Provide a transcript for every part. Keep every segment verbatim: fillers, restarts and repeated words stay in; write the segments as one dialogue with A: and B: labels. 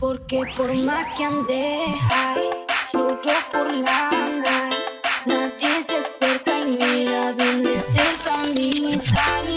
A: Porque por más que ande high, lloro por la night. Nadie se acerca y mira bien de cerca mis eyes.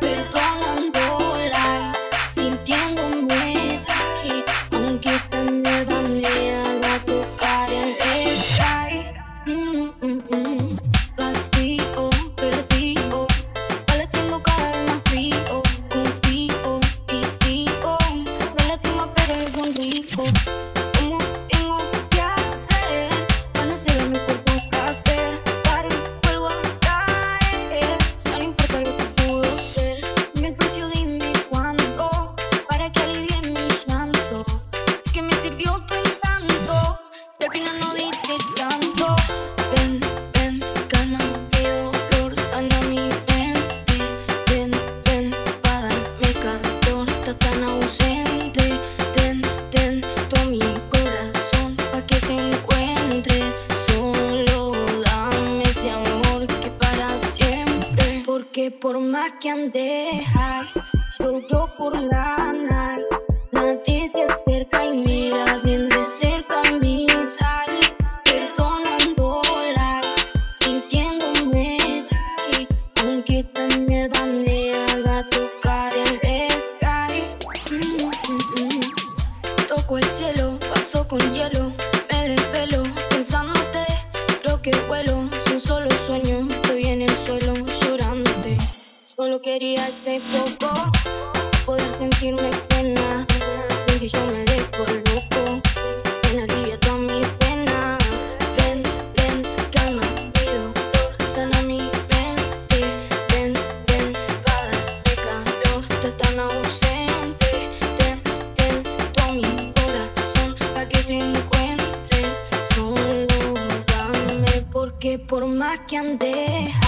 A: Perdonando lies, sintiéndome high. Aunque esta mierda me haga tocar el sky. mm, mm, mm. Vacío, perdido, vale tengo cada vez más frío. Confío y sigo, no le temo pero le sonrío. ¿Cómo tengo que hacer para no cegar mi cuerpo en placer? Paro y vuelvo a caer, ya no importa lo que pudo ser. Dime el precio, dime cuánto, para que alivie mi llanto. ¿Qué me sirvió tu encanto si al final no diste tanto? Ven, ven, calma mi dolor, sana mi mente. Ven, ven, pa' darme calor, está tan ausente. Ten, ten, todo mi corazón pa' que te encuentres. Solo dame ese amor que para siempre. Porque por más que ande high, lloro por la night. Nadie se acerca y mira bien de cerca mis eyes. Perdonando lies, sintiéndome high. Aunque esta mierda me haga tocar el sky. Mm, mm, mm. Toco el cielo, paso con hielo, me desvelo pensándote. Creo que vuelo, es un solo sueño, estoy en el suelo llorándote. Solo quería ese poco, poder sentirme plena, sin que yo me dé por loco. Ven, alivia toda mi pena. Ven, ven, calma mi dolor, sana mi mente. Ven, ven, pa' darme calor, estás tan ausente. Ten, ten, todo mi corazón pa' que te encuentres. Solo dame, porque por más que ande